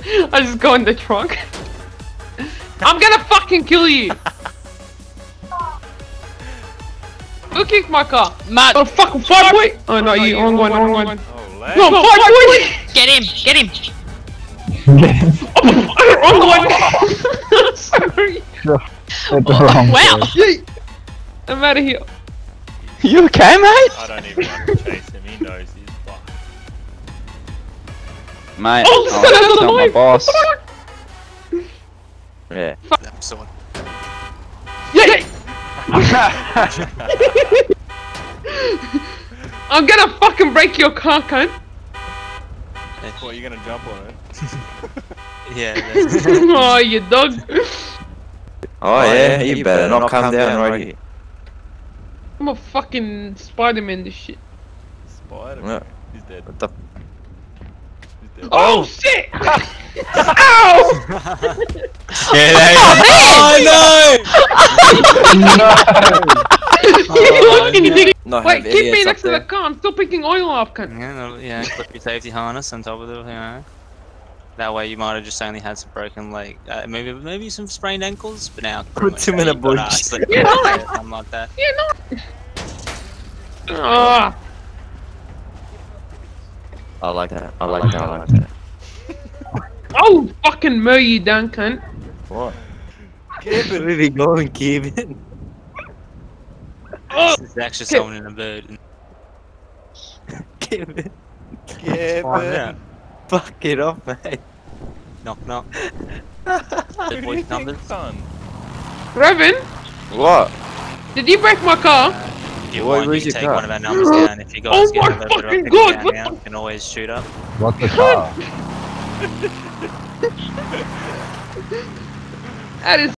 I just go in the trunk. I'm gonna fucking kill you! Who kicked my car? Matt! Oh fucking fire boy! Oh no, you, wrong one. Oh, No, fire boy! Get him! Get him! Wrong one! Sorry. At the wrong Wow! place. Yay. I'm out of here. You okay, mate? I don't even want to chase him, he knows he's fucked. Mate, Oh, I'll son of a tell my knife. boss. Yeah. Them someone. Yay! I'm gonna fucking break your car, cunt. What, you gonna jump on it? Yeah, Oh, you dog. Oh yeah, you better not come down right here. I'm a fucking Spider-Man this shit. Spider-Man. Yeah. He's dead. What the? He's dead. Oh shit! Ow! Yeah, no. Wait, keep me next to the car. I'm still picking oil off, cunt. yeah, clip your safety harness on top of it, you know. That way you might have just only had some broken leg, maybe some sprained ankles, but now Put him in a bush. Something like that. Yeah, no. Ah. I like that. I like that. I like that. Oh, fucking mow you down, cunt. What? Kevin, where we going, Kevin? There's actually someone in a bird. Kevin, Yeah. fuck it off, mate. Knock knock. Who do you voice think, numbers. son? Revan, What? did you break my car? If you What- want, where's you your can take car? one of our numbers down. If you guys Oh get my a little bit fucking of God, down what now, the- you can always shoot up. What's the car? That is